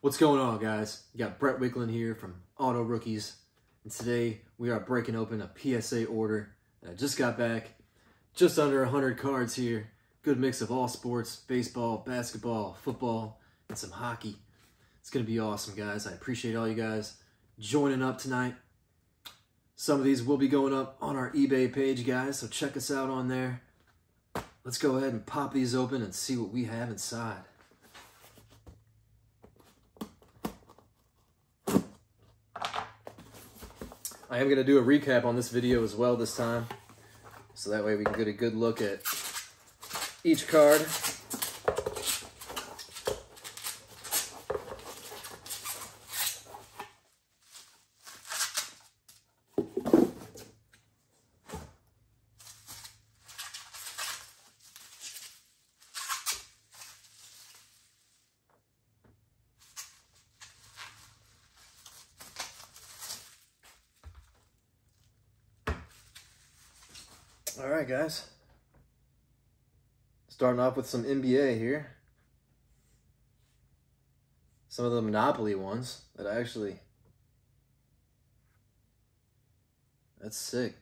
What's going on, guys? You got Brett Wicklund here from Auto Rookies, and today we are breaking open a PSA order. I just got back, just under 100 cards here. Good mix of all sports, baseball, basketball, football, and some hockey. It's going to be awesome, guys. I appreciate all you guys joining up tonight. Some of these will be going up on our eBay page, guys, so check us out on there. Let's go ahead and pop these open and see what we have inside. I am going to do a recap on this video as well this time, so that way we can get a good look at each card. All right, guys. Starting off with some NBA here. Some of the Monopoly ones that that's sick.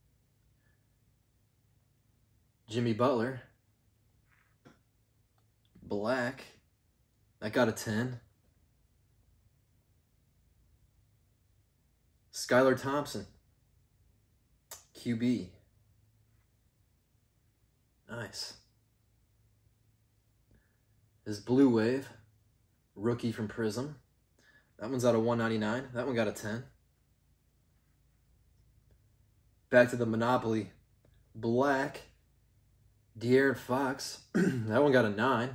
Jimmy Butler. Black. That got a 10. Skylar Thompson. QB. Nice. This Blue Wave, rookie from Prism. That one's out of 199. That one got a 10. Back to the Monopoly, Black, De'Aaron Fox. That one got a 9.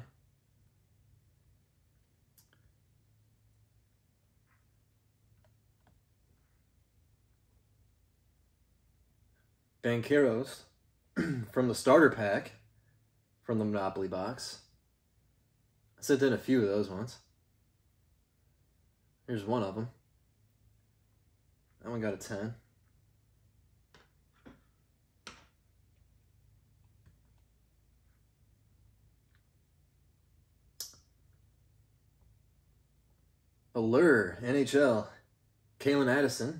Banqueros from the starter pack from the Monopoly box. I sent in a few of those ones. Here's one of them. That one got a 10. Allure, NHL, Kalen Addison.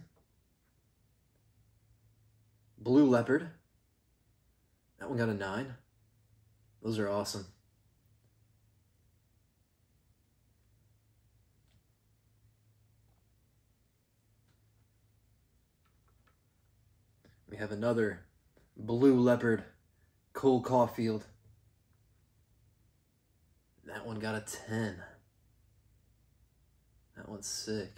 Blue Leopard. That one got a 9. Those are awesome. We have another Blue Leopard, Cole Caulfield. That one got a 10. That one's sick.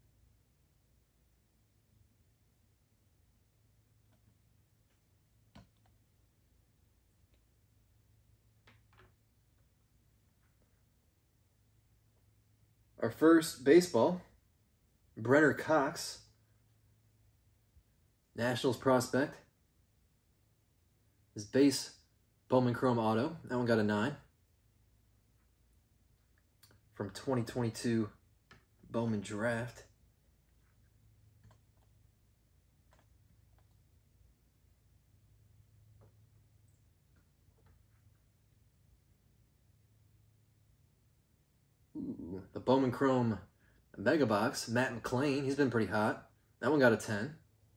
Our first baseball, Brenner Cox, Nationals prospect. His base Bowman Chrome Auto, that one got a 9. From 2022 Bowman Draft. Ooh, the Bowman Chrome Mega Box, Matt McLean. He's been pretty hot. That one got a 10.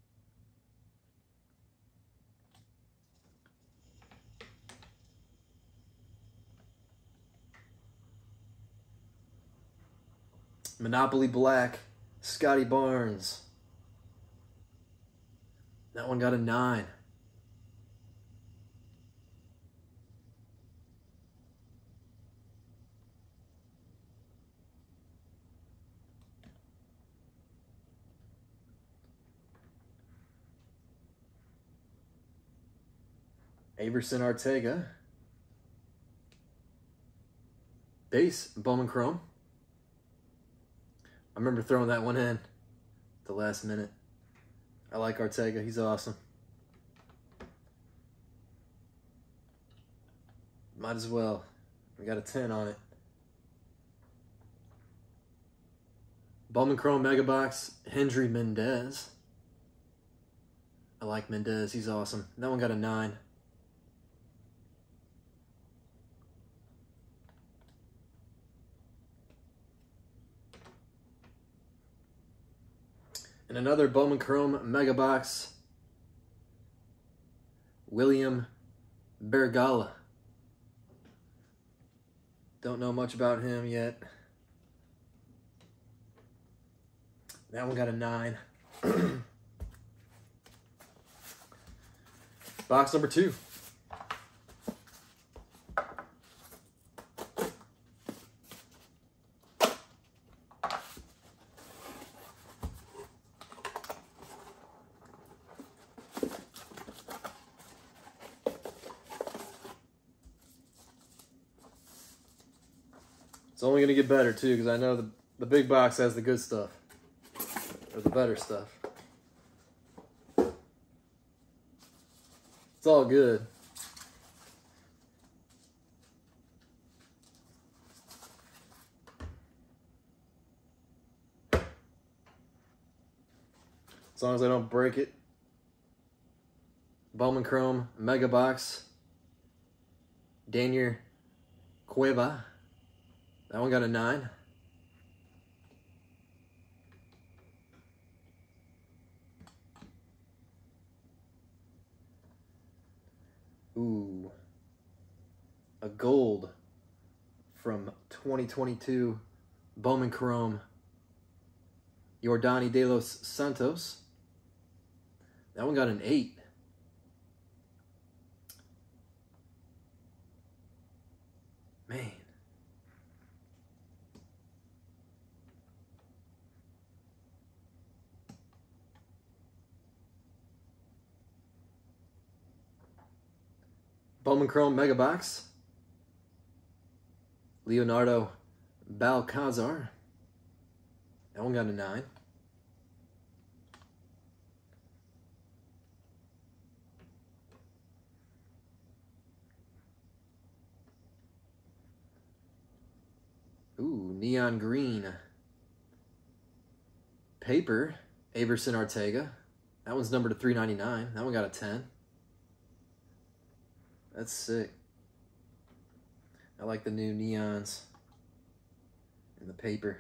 Monopoly Black, Scotty Barnes. That one got a 9. Averson Arteaga. Base Bowman Chrome. I remember throwing that one in at the last minute. I like Arteaga. He's awesome. Might as well. We got a 10 on it. Bowman Chrome Mega Box, Hendry Mendez. I like Mendez. He's awesome. That one got a 9. And another Bowman Chrome Mega Box, William Bergala. Don't know much about him yet. That one got a 9. Box number 2. It's only going to get better, too, because I know the big box has the good stuff. Or the better stuff. It's all good. As long as I don't break it. Bowman Chrome Mega Box, Daniel Cueva. That one got a 9. Ooh. A gold from 2022 Bowman Chrome, Yordani de los Santos. That one got an 8. Man. Bowman Chrome Mega Box, Leonardo Balcazar. That one got a 9. Ooh, neon green. Paper, Averson Ortega. That one's numbered to 399. That one got a 10. That's sick. I like the new neons in the paper.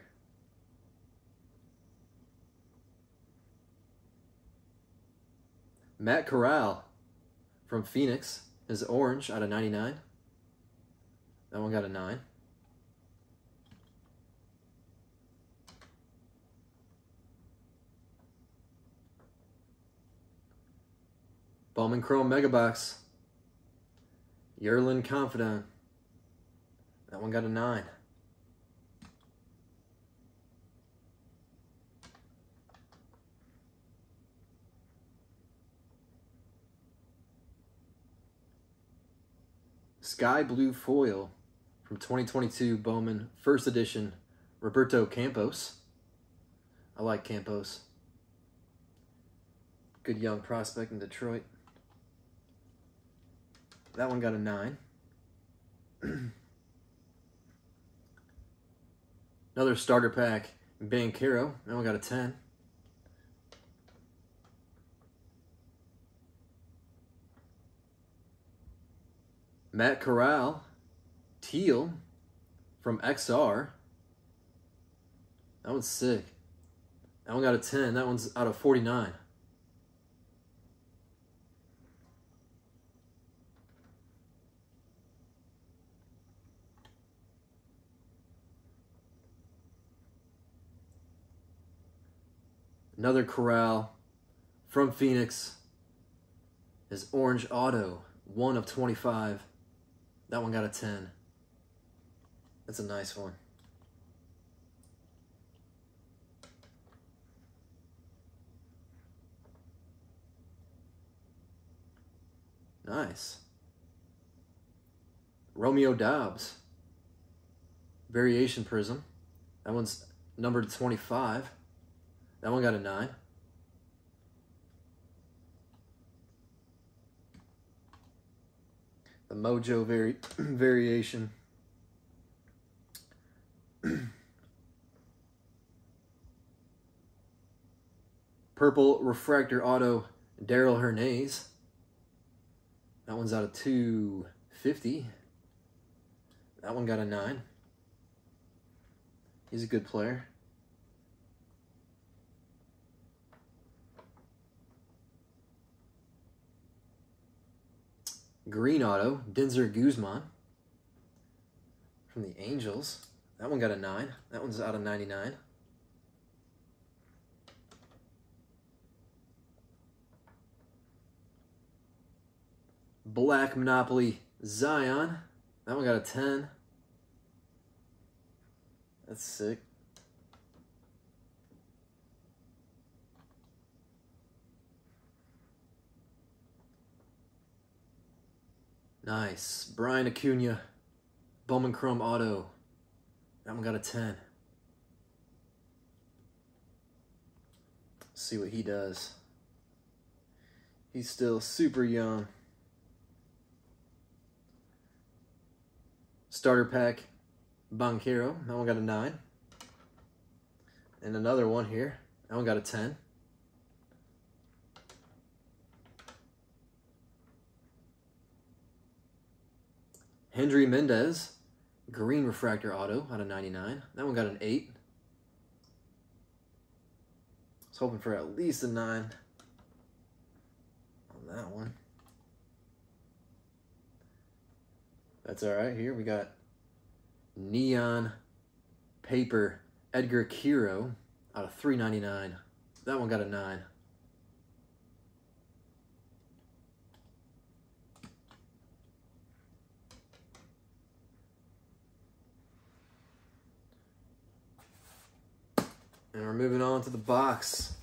Matt Corral from Phoenix is orange out of 99. That one got a 9. Bowman Chrome Mega Box, Yerlin Confidant. That one got a 9. Sky Blue Foil from 2022 Bowman First Edition, Roberto Campos. I like Campos. Good young prospect in Detroit. That one got a 9. Another starter pack, Bancaro. That one got a 10. Matt Corral, teal from XR. That one's sick. That one got a 10. That one's out of 49. Another Corral from Phoenix is Orange Auto, 1 of 25. That one got a 10. That's a nice one. Nice. Romeo Dobbs, Variation Prism. That one's numbered to 25. That one got a 9. The Mojo variation. Purple Refractor Auto, Daryl Hernandez. That one's out of 250. That one got a 9. He's a good player. Green auto, Denzer Guzman from the Angels. That one got a 9. That one's out of 99. Black Monopoly, Zion. That one got a 10. That's sick. Nice. Brian Acuna, Bowman Chrome Auto. That one got a 10. Let's see what he does. He's still super young. Starter pack, Banchero. That one got a 9. And another one here. That one got a 10. Hendry Mendez, green refractor auto out of 99. That one got an 8. I was hoping for at least a 9 on that one. That's all right. Here we got neon paper Edgar Kiro out of 399. That one got a 9. And we're moving on to the box.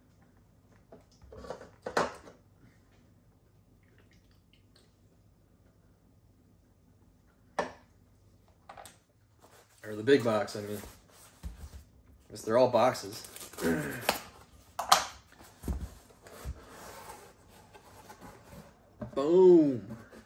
Or the big box, I mean. I guess they're all boxes. Boom.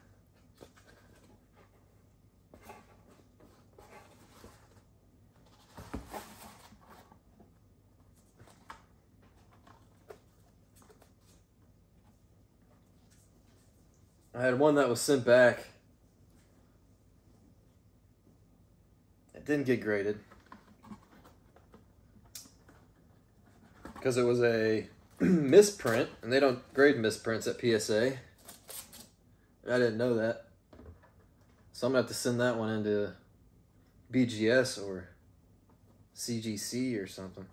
I had one that was sent back. It didn't get graded because it was a misprint, and they don't grade misprints at PSA. I didn't know that. So I'm going to have to send that one into BGS or CGC or something.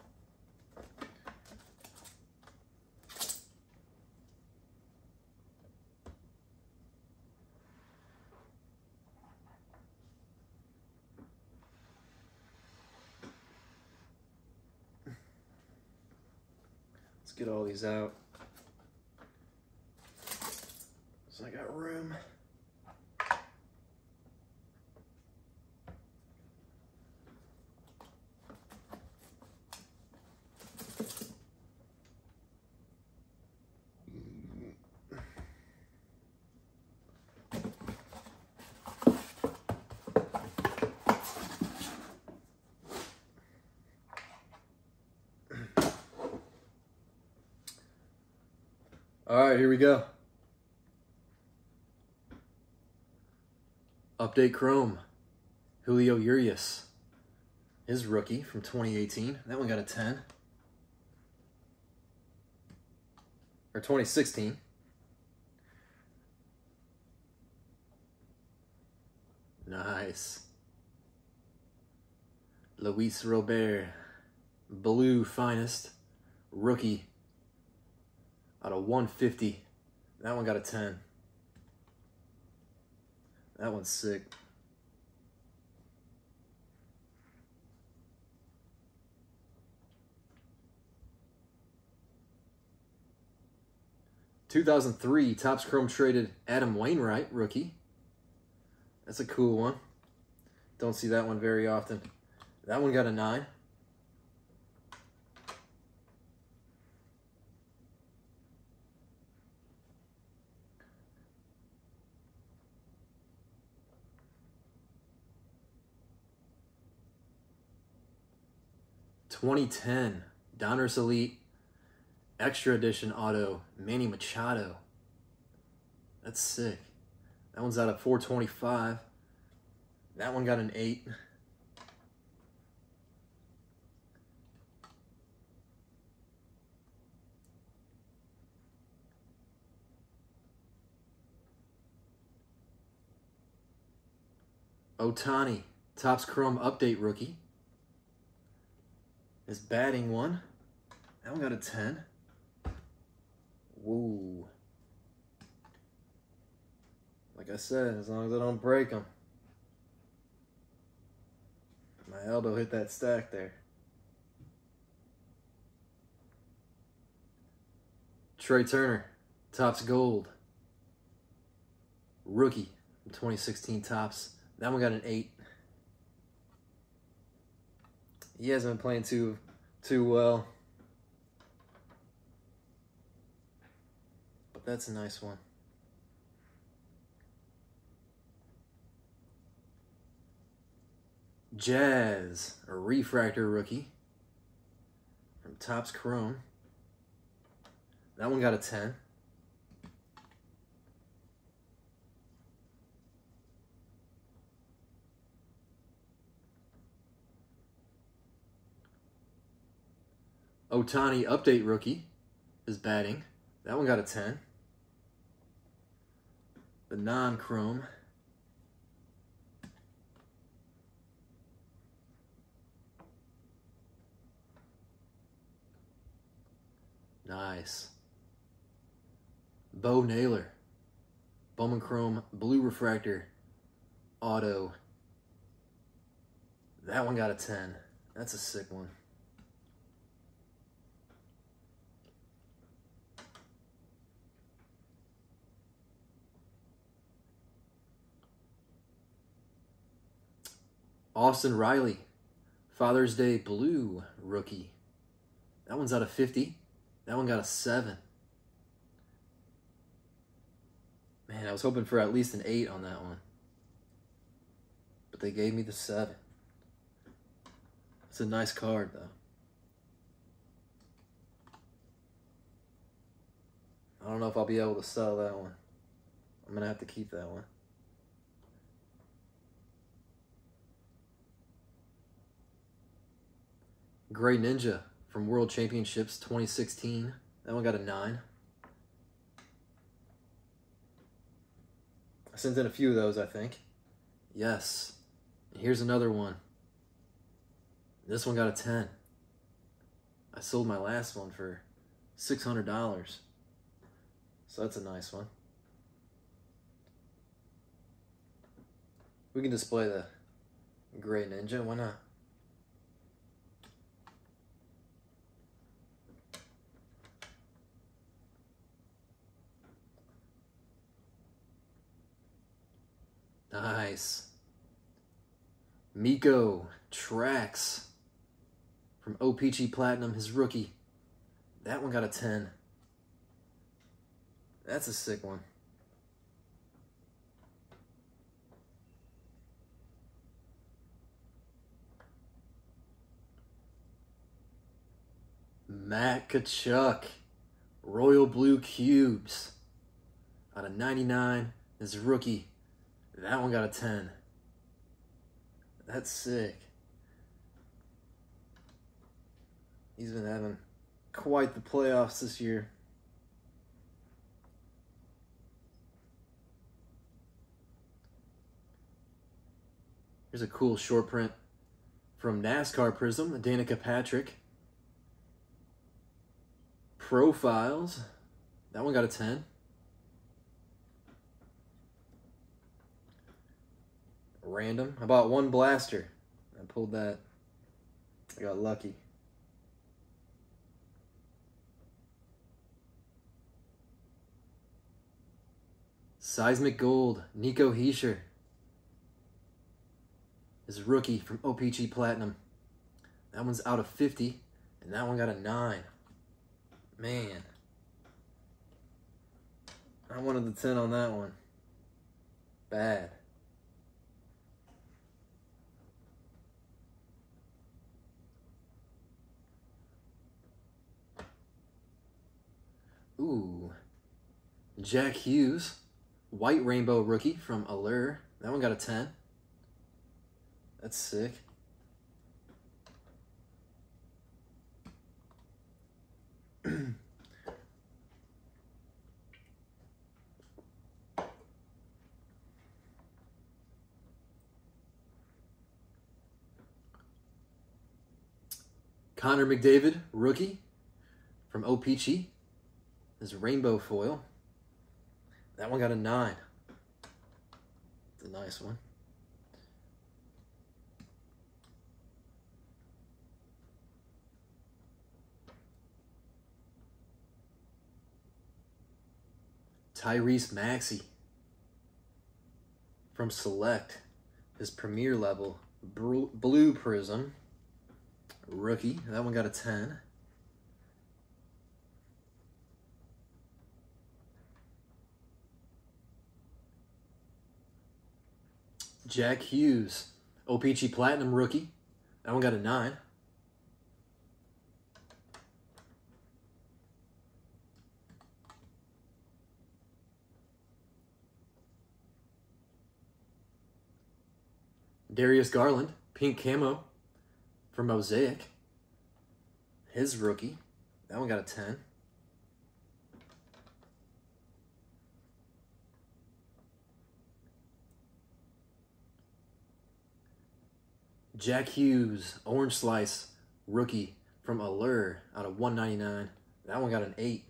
Let's get all these out. So I got room. All right, here we go. Update Chrome. Julio Urias. His rookie from 2018. That one got a 10. Or 2016. Nice. Luis Robert. Blue Finest. Rookie. Out of 150. That one got a 10. That one's sick. (2003) Topps Chrome traded Adam Wainwright, rookie. That's a cool one. Don't see that one very often. That one got a 9. (2010) Donruss Elite Extra Edition Auto Manny Machado. That's sick. That one's out of 425. That one got an 8. Ohtani, Topps Chrome Update rookie. His batting one. That one got a 10. Whoa. Like I said, as long as I don't break them. My elbow hit that stack there. Trey Turner, Topps Gold. Rookie from 2016 Topps. That one got an 8. He hasn't been playing too well. But that's a nice one. Jazz, a refractor rookie from Topps Chrome. That one got a 10. Ohtani Update rookie is batting. That one got a 10. The non-chrome. Nice. Bo Naylor. Bowman Chrome Blue Refractor Auto. That one got a 10. That's a sick one. Austin Riley, Father's Day Blue rookie. That one's out of 50. That one got a 7. Man, I was hoping for at least an 8 on that one. But they gave me the 7. It's a nice card, though. I don't know if I'll be able to sell that one. I'm going to have to keep that one. Gray Ninja from World Championships 2016. That one got a 9. I sent in a few of those, I think. Yes. And here's another one. This one got a 10. I sold my last one for $600. So that's a nice one. We can display the Gray Ninja. Why not? Nice. Miko Trax from OPG Platinum, his rookie. That one got a 10. That's a sick one. Matt Kachuk, Royal Blue Cubes. Out of 99, his rookie. That one got a 10. That's sick. He's been having quite the playoffs this year. Here's a cool short print from NASCAR Prism, Danica Patrick. Profiles. That one got a 10. Random. I bought one blaster. I pulled that. I got lucky. Seismic Gold, Nico Heischer. His rookie from OPG Platinum. That one's out of 50, and that one got a 9. Man. I wanted the 10 on that one. Bad. Ooh. Jack Hughes, White Rainbow rookie from Allure. That one got a 10. That's sick. Connor McDavid, rookie from OPC. This rainbow foil. That one got a 9. It's a nice one. Tyrese Maxey from Select. His premier level blue prism. Rookie. That one got a 10. Jack Hughes, OPC Platinum rookie. That one got a 9. Darius Garland, pink camo for Mosaic. His rookie. That one got a 10. Jack Hughes, orange slice, rookie from Allure out of 199. That one got an 8.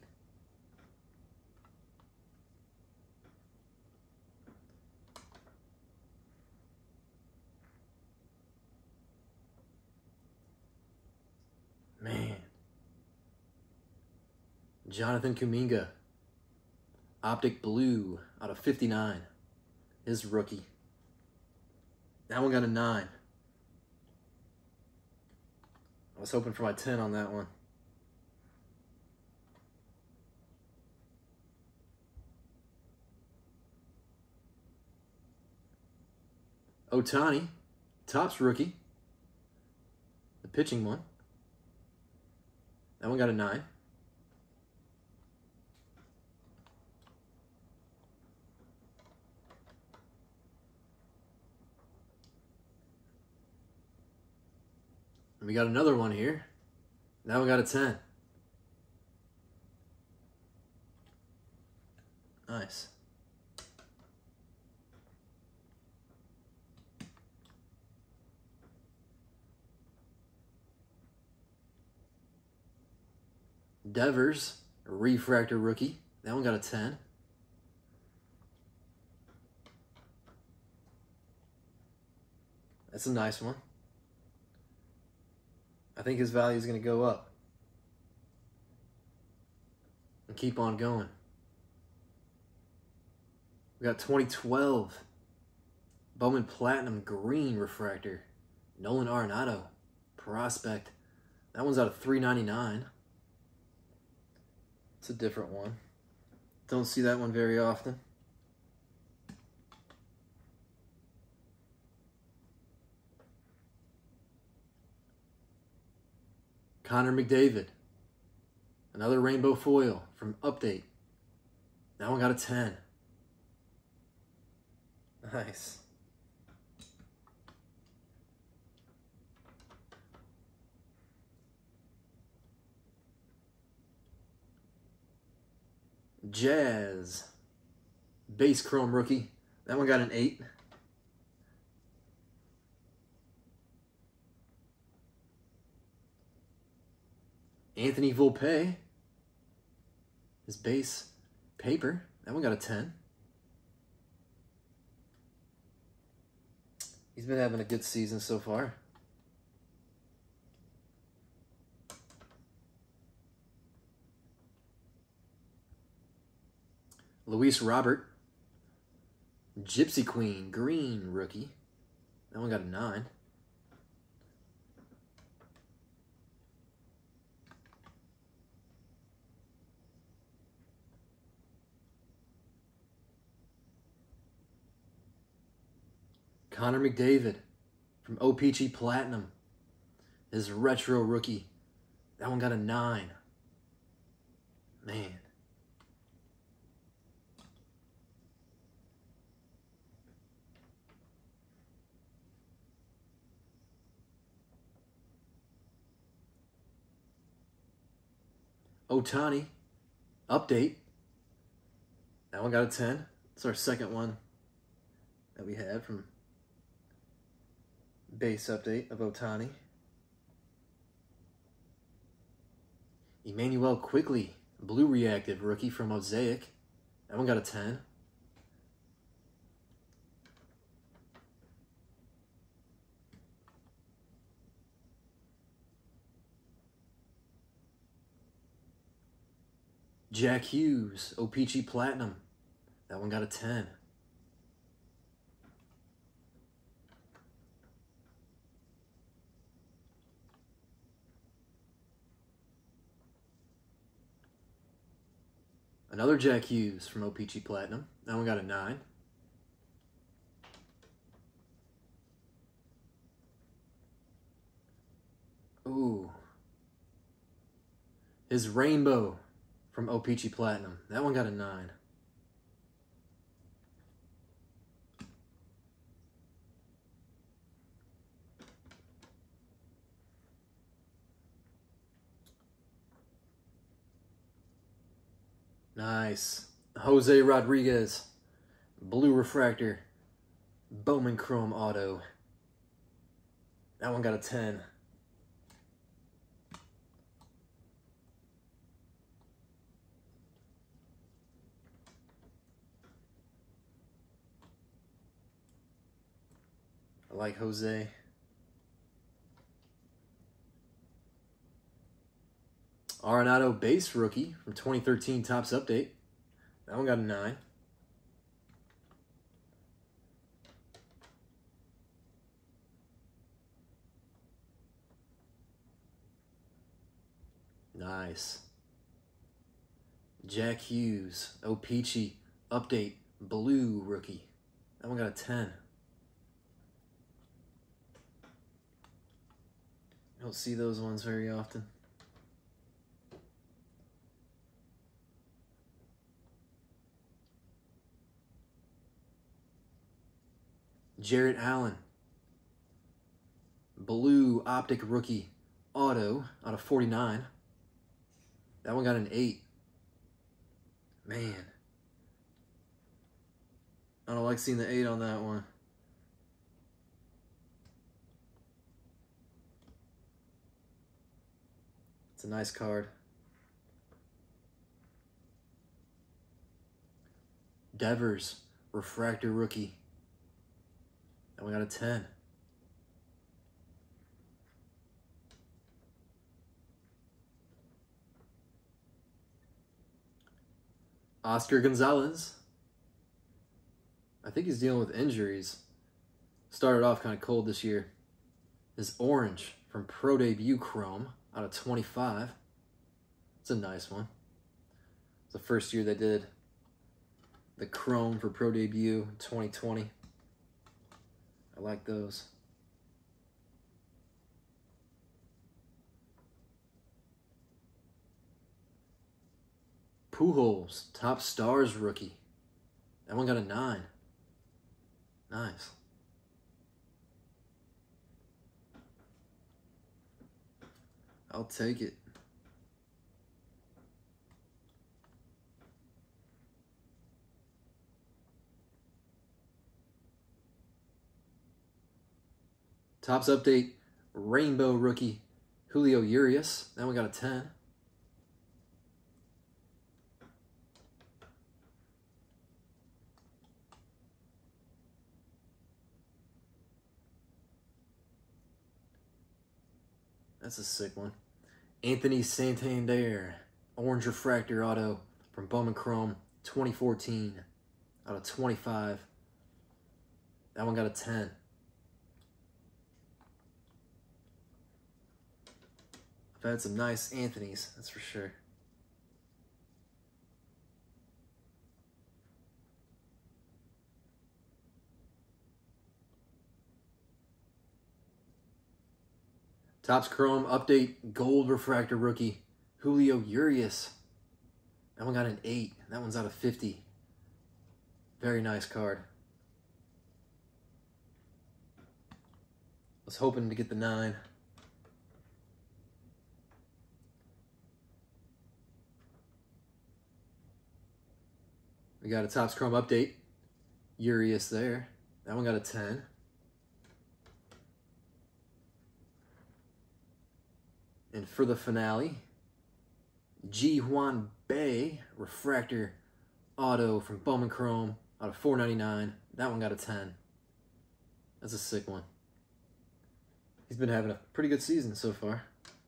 Man. Jonathan Kuminga, optic blue out of 59. His rookie. That one got a 9. I was hoping for my 10 on that one. Ohtani, Topps rookie. The pitching one. That one got a 9. And we got another one here. That one got a 10. Nice. Devers, a refractor rookie. That one got a 10. That's a nice one. I think his value is going to go up and keep on going. We got 2012 Bowman Platinum Green Refractor. Nolan Arenado, prospect. That one's out of 399. It's a different one. Don't see that one very often. Connor McDavid, another rainbow foil from Update. That one got a 10. Nice. Jazz, base chrome rookie. That one got an 8. Anthony Volpe, his base paper. That one got a 10. He's been having a good season so far. Luis Robert, Gypsy Queen, green rookie. That one got a 9. Connor McDavid from OPC Platinum, his retro rookie. That one got a 9. Man. Ohtani, Update. That one got a 10. It's our second one that we had from base update of Ohtani. Emmanuel Quickly, blue reactive rookie from Mosaic. That one got a 10. Jack Hughes, O-Pee-Chee Platinum. That one got a 10. Another Jack Hughes from O-Pee-Chee Platinum. That one got a 9. Ooh. His Rainbow from O-Pee-Chee Platinum. That one got a 9. Nice. Jose Rodriguez, blue refractor, Bowman Chrome Auto. That one got a 10. I like Jose. Arenado base rookie from 2013 Topps Update. That one got a 9. Nice. Jack Hughes, O-Pee-Chee Update blue rookie. That one got a 10. You don't see those ones very often. Jarrett Allen, blue optic rookie auto out of 49. That one got an 8. Man, I don't like seeing the 8 on that one. It's a nice card. Devers, refractor rookie. That one got a 10. Oscar Gonzalez. I think he's dealing with injuries. Started off kind of cold this year. His orange from Pro Debut Chrome out of 25. It's a nice one. It's the first year they did the Chrome for Pro Debut in 2020. I like those. Pujols, Top Stars rookie. That one got a 9. Nice. I'll take it. Topps Update Rainbow rookie Julio Urias. That one got a 10. That's a sick one. Anthony Santander, orange refractor auto from Bowman Chrome 2014 out of 25. That one got a 10. I've had some nice Anthonys, that's for sure. Topps Chrome Update Gold Refractor Rookie Julio Urias. That one got an 8. That one's out of 50. Very nice card. Was hoping to get the 9. We got a Topps Chrome Update Urias there. That one got a 10. And for the finale, Ji Huan Bei refractor auto from Bowman Chrome out of 499. That one got a 10. That's a sick one. He's been having a pretty good season so far.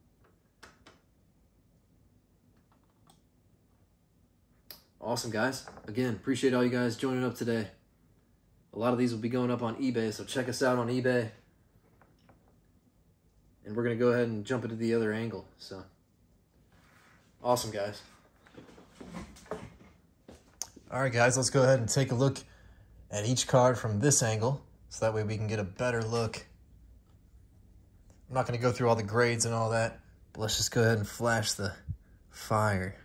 Awesome, guys. Again, appreciate all you guys joining up today. A lot of these will be going up on eBay, so check us out on eBay. And we're going to go ahead and jump into the other angle. So, awesome, guys. All right, guys, let's go ahead and take a look at each card from this angle, so that way we can get a better look. I'm not going to go through all the grades and all that, but let's just go ahead and flash the fire.